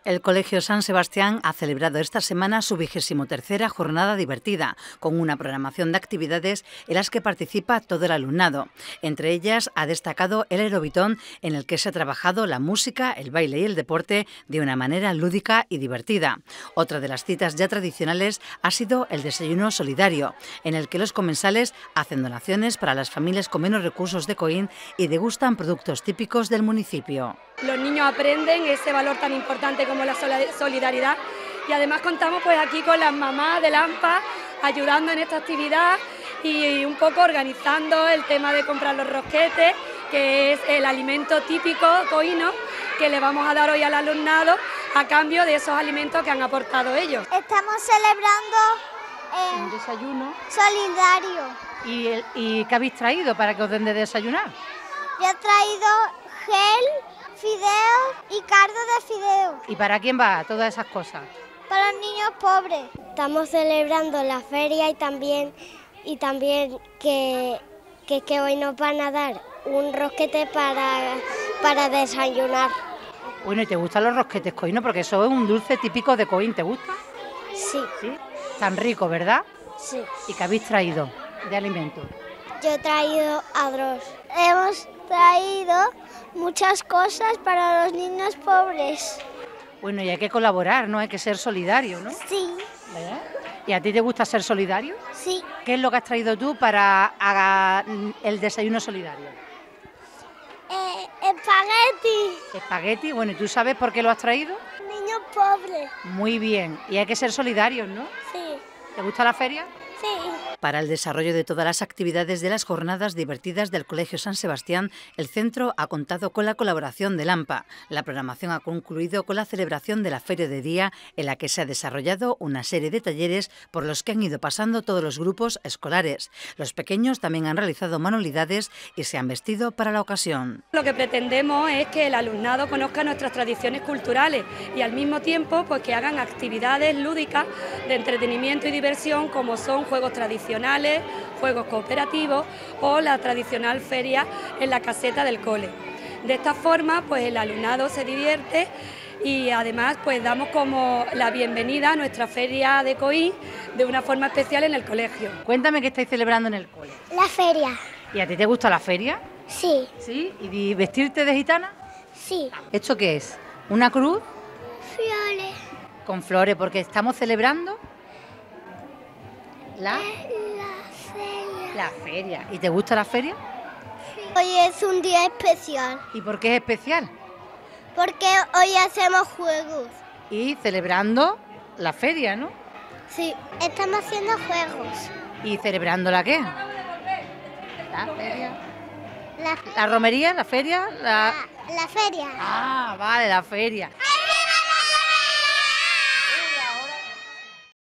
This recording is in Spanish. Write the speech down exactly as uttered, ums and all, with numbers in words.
El Colegio San Sebastián ha celebrado esta semana su vigésimo tercera jornada divertida, con una programación de actividades en las que participa todo el alumnado. Entre ellas ha destacado el aerobitón, en el que se ha trabajado la música, el baile y el deporte de una manera lúdica y divertida. Otra de las citas ya tradicionales ha sido el desayuno solidario, en el que los comensales hacen donaciones para las familias con menos recursos de Coín y degustan productos típicos del municipio. Los niños aprenden ese valor tan importante como la solidaridad y además contamos pues aquí con las mamás de Lampa ayudando en esta actividad y un poco organizando el tema de comprar los rosquetes, que es el alimento típico coíno que le vamos a dar hoy al alumnado a cambio de esos alimentos que han aportado ellos. Estamos celebrando eh, un desayuno solidario. ¿Y, el, ¿Y qué habéis traído para que os den de desayunar? Yo he traído gel, fideos y cardo de fideos. ¿Y para quién va todas esas cosas? Para los niños pobres. Estamos celebrando la feria y también, y también que, que, que hoy nos van a dar un rosquete para, para desayunar. Bueno, ¿y te gustan los rosquetes coínos? Porque eso es un dulce típico de Coín, ¿te gusta? Sí. ¿Sí? Tan rico, ¿verdad? Sí. ¿Y qué habéis traído de alimento? Yo he traído arroz. Hemos traído muchas cosas para los niños pobres. Bueno, y hay que colaborar, ¿no? Hay que ser solidario, ¿no? Sí. ¿Verdad? ¿Y a ti te gusta ser solidario? Sí. ¿Qué es lo que has traído tú para haga el desayuno solidario? Eh, espagueti. Espagueti, bueno, ¿y tú sabes por qué lo has traído? Niños pobres. Muy bien, y hay que ser solidarios, ¿no? Sí. ¿Te gusta la feria? Sí. Para el desarrollo de todas las actividades de las jornadas divertidas del Colegio San Sebastián, el centro ha contado con la colaboración de Lampa. La programación ha concluido con la celebración de la Feria de Día, en la que se ha desarrollado una serie de talleres por los que han ido pasando todos los grupos escolares. Los pequeños también han realizado manualidades y se han vestido para la ocasión. Lo que pretendemos es que el alumnado conozca nuestras tradiciones culturales y al mismo tiempo pues que hagan actividades lúdicas de entretenimiento y diversión, como son juegos tradicionales, juegos cooperativos o la tradicional feria en la caseta del cole. De esta forma, pues el alumnado se divierte y además pues damos como la bienvenida a nuestra feria de Coín de una forma especial en el colegio. Cuéntame qué estáis celebrando en el cole. La feria. ¿Y a ti te gusta la feria? Sí. ¿Sí? ¿Y vestirte de gitana? Sí. ¿Esto qué es? ¿Una cruz? Flores. Con flores, porque estamos celebrando la... La feria. La feria. ¿Y te gusta la feria? Hoy es un día especial. ¿Y por qué es especial? Porque hoy hacemos juegos. Y celebrando la feria, ¿no? Sí, estamos haciendo juegos. ¿Y celebrando la qué? La feria. La, ¿La romería? ¿La feria? La... la, la feria. Ah, vale, la feria.